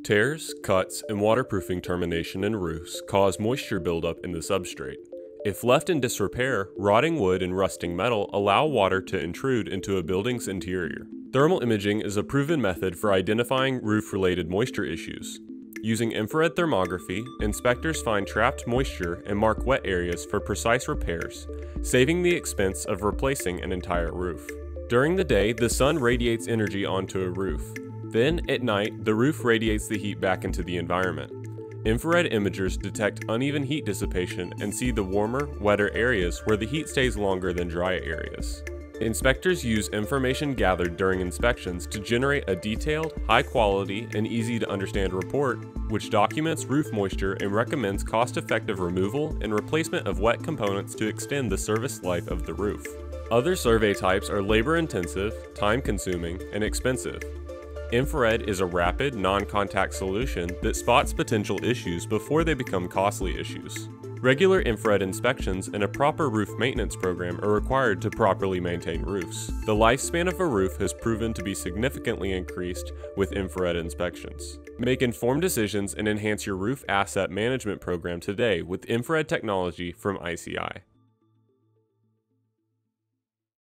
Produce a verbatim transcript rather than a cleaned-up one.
Tears, cuts, and waterproofing termination in roofs cause moisture buildup in the substrate. If left in disrepair, rotting wood and rusting metal allow water to intrude into a building's interior. Thermal imaging is a proven method for identifying roof-related moisture issues. Using infrared thermography, inspectors find trapped moisture and mark wet areas for precise repairs, saving the expense of replacing an entire roof. During the day, the sun radiates energy onto a roof. Then, at night, the roof radiates the heat back into the environment. Infrared imagers detect uneven heat dissipation and see the warmer, wetter areas where the heat stays longer than dry areas. Inspectors use information gathered during inspections to generate a detailed, high-quality, and easy-to-understand report, which documents roof moisture and recommends cost-effective removal and replacement of wet components to extend the service life of the roof. Other survey types are labor-intensive, time-consuming, and expensive. Infrared is a rapid, non-contact solution that spots potential issues before they become costly issues. Regular infrared inspections and a proper roof maintenance program are required to properly maintain roofs. The lifespan of a roof has proven to be significantly increased with infrared inspections. Make informed decisions and enhance your roof asset management program today with infrared technology from I C I.